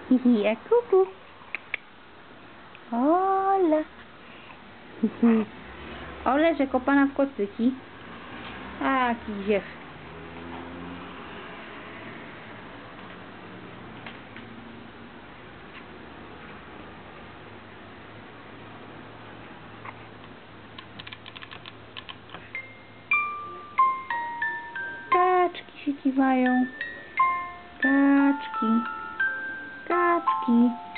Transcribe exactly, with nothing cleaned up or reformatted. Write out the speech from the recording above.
Hihi, a kuku. Ola. Hihi. Ole, że kopana w kocyki. A, jaki ziew. Kaczki się kiwają. Kaczki. Kaczki.